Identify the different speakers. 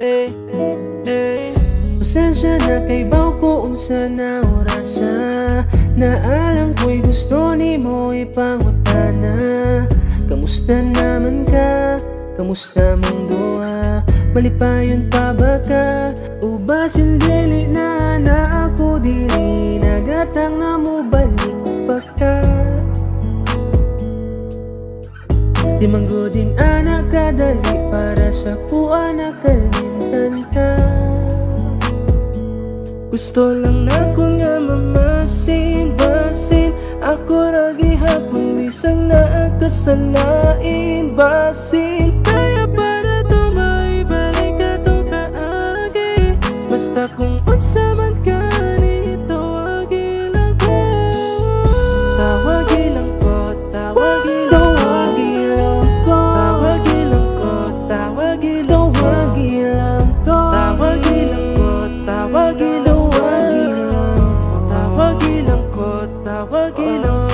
Speaker 1: Pasensya na kay baw ko unsa na orasa, naalang ko'y gusto ni mo ipangutana. Kamusta naman ka? Kamusta mong duha? Malipayon pa ba ka? O basin dili na ako diri, nagatang na mo balik pa ka? Di manggodin anak kadali para sa kuha nakalimtan ka. Gusto lang na ko nga mamasin, basin ako ra gihapon bisang naa kasalain, basin kaya para to maibalik atong kaagi. Basta kung unsa man ka nito, tawagi lang ko. Tawagi lang ko, tawagi lang ko. Tawagi lang ko, tawagi lang ko. Tawagi lang ko, tawagi lang ko. Tawagi lang ko, tawagi lang ko.